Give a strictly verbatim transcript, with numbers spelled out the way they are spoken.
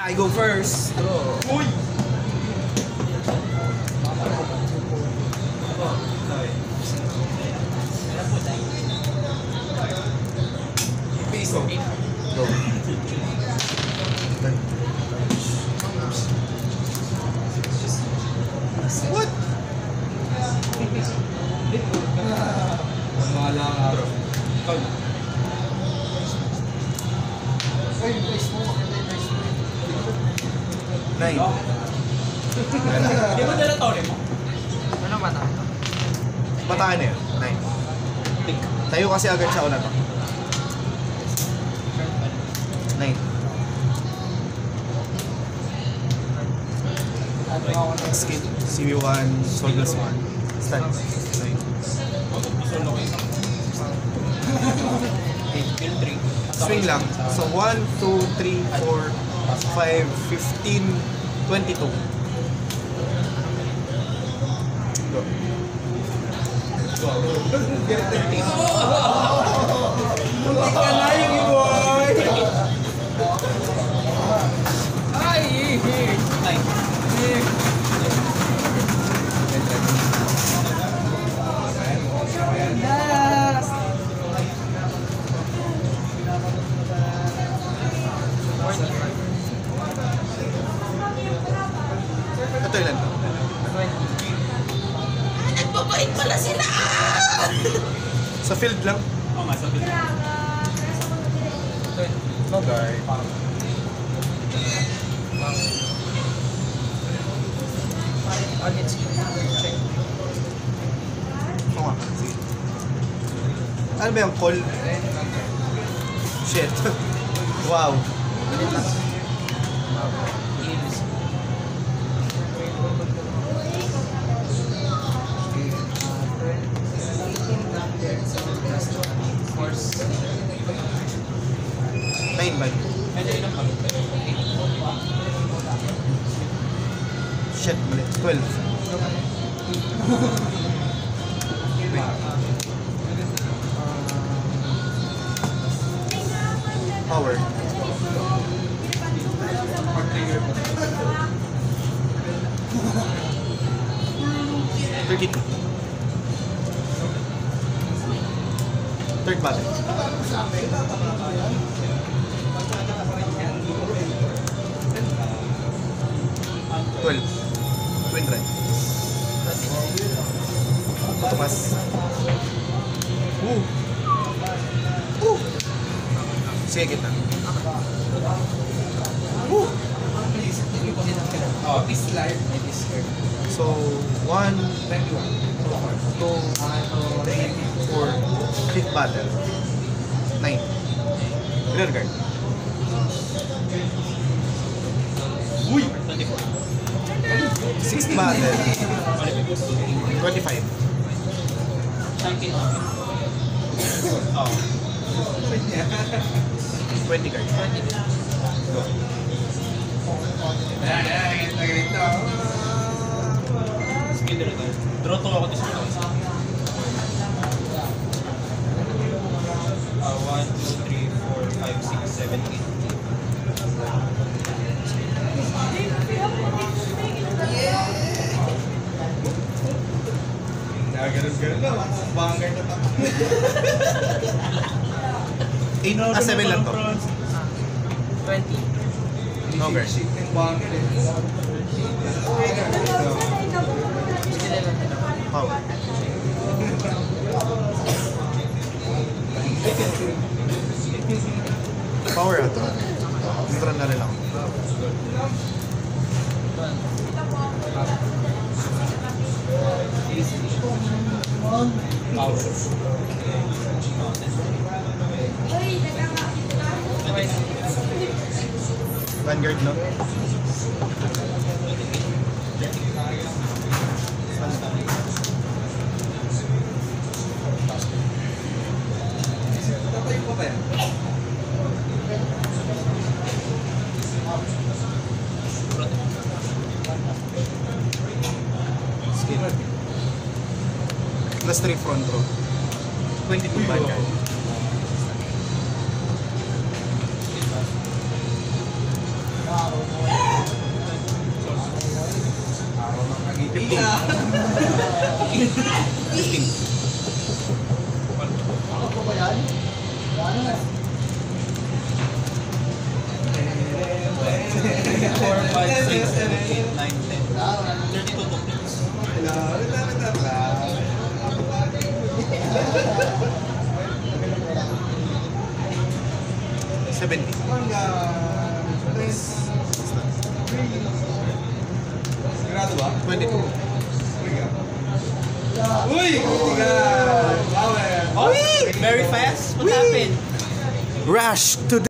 I go first. Oh. Uy! Piso. Go. What? Ang mga lang araw. Nine. Hindi mo dala tore mo? Ano ba tayo? Bataan eh. Nine. Tayo kasi agad siya una to. Nine. Skip. C V one. Soldiers one. Stand. Nine. Swing lang. So one, two, three, four, five, fifteen, twenty-two. Go. Muntik ka na yung boy! Ay! Ay! Yes! Ito ilan to? Nagbabait pala sila! Sa field lang. Oo nga, sabi ko. No guard. Check. Oo nga. Sige. Ano ba yung call? Shit. Wow. Nine ba? Shit, mali. Twelve. Power. Thirty-two. Third battle. Twelve. Twin red. Tumas. Woo! Woo! Sige, kita. Woo! Oh, this life, it is here. So, one, two, three, four, fifth battle. Nine. Rear guard. Uy! twenty-four. Sixth battle. Twenty-five. nineteen. Oh. Twenty guard. Go. Skill rin tayo. Draw to ako this one. Uh, one, two, three, four, five, six, seven, eight. Ganun-ganun na. Vanguard na pa. Eight, ah, seven lang to. twenty. No guard. Power. Power ato. Neutral na rin ako. Power. Vanguard, no? Skill. Plus three front row. twenty-two Vanguard. fifteen. four, five, six, seven, eight, nine, ten. thirty-two tokens. seventy. Sigurado ba? twenty-two. Uy! Power! Oh, very fast? What happened? Rush to the